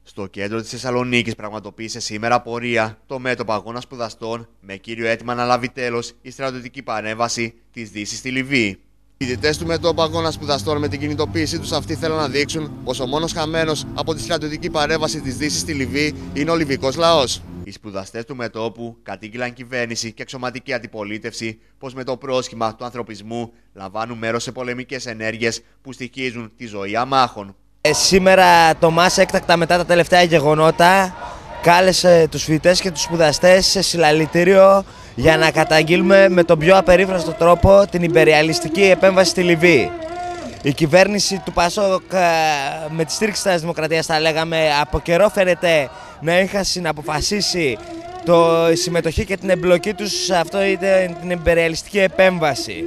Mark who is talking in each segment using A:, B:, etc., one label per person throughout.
A: Στο κέντρο της Θεσσαλονίκης πραγματοποίησε σήμερα πορεία το μέτωπο αγώνα σπουδαστών με κύριο αίτημα να λάβει τέλος η στρατιωτική παρέμβαση της Δύσης στη Λιβύη. Οι φοιτητές του μετώπου αγώνα σπουδαστών με την κινητοποίησή τους αυτή θέλουν να δείξουν πως ο μόνος χαμένος από τη στρατιωτική παρέμβαση της Δύσης στη Λιβύη είναι ο λιβυκός λαός. Οι σπουδαστές του μετώπου κατήγγειλαν κυβέρνηση και εξωματική αντιπολίτευση πως με το πρόσχημα του ανθρωπισμού λαμβάνουν μέρος σε πολεμικές ενέργειες που στοιχίζουν τη ζωή αμάχων.
B: Σήμερα το ΜΑΣ έκτακτα μετά τα τελευταία γεγονότα κάλεσε τους φοιτητές και τους σπουδαστές σε συλλαλητήριο για να καταγγείλουμε με τον πιο απερίφραστο τρόπο την υπεριαλιστική επέμβαση στη Λιβύη. Η κυβέρνηση του ΠΑΣΟΚ με τη στήριξη της Δημοκρατίας, θα λέγαμε, από καιρό φαίνεται να είχαν συναποφασίσει η συμμετοχή και την εμπλοκή τους σε αυτό την υπεριαλιστική επέμβαση.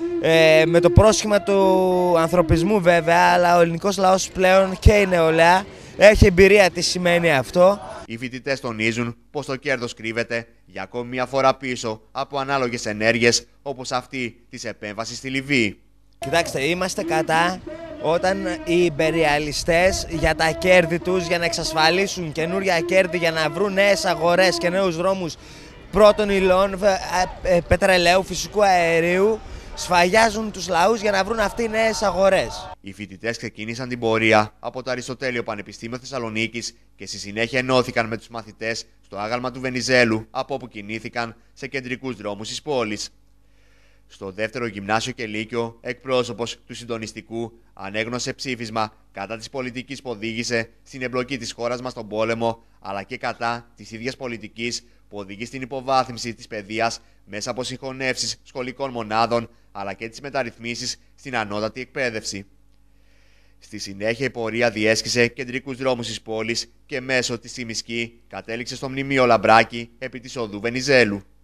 B: Με το πρόσχημα του ανθρωπισμού βέβαια, αλλά ο ελληνικός λαός πλέον και η νεολαία έχει εμπειρία τι σημαίνει αυτό.
A: Οι φοιτητές τονίζουν πως το κέρδος κρύβεται για ακόμη μια φορά πίσω από ανάλογες ενέργειες όπως αυτή της επέμβασης στη Λιβύη.
B: Κοιτάξτε, είμαστε κατά όταν οι υπεριαλιστές για τα κέρδη τους, για να εξασφαλίσουν καινούρια κέρδη, για να βρουν νέες αγορές και νέους δρόμους πρώτων υλών, πετρελαίου, φυσικού αερίου, σφαγιάζουν τους λαούς για να βρουν αυτοί νέες αγορές.
A: Οι φοιτητές ξεκίνησαν την πορεία από το Αριστοτέλειο Πανεπιστήμιο Θεσσαλονίκης και στη συνέχεια ενώθηκαν με τους μαθητές στο άγαλμα του Βενιζέλου, από όπου κινήθηκαν σε κεντρικούς δρόμους της πόλης. Στο δεύτερο γυμνάσιο και λύκειο, εκπρόσωπος του συντονιστικού ανέγνωσε ψήφισμα κατά της πολιτικής που οδήγησε στην εμπλοκή της χώρας μας στον πόλεμο, αλλά και κατά της ίδιας πολιτικής που οδηγεί στην υποβάθμιση της παιδείας μέσα από συγχωνεύσεις σχολικών μονάδων, αλλά και τις μεταρρυθμίσεις στην ανώτατη εκπαίδευση. Στη συνέχεια η πορεία διέσχισε κεντρικούς δρόμους της πόλης και μέσω της Τσιμισκή κατέληξε στο μνημείο Λαμπράκη επί της οδού Βενιζέλου.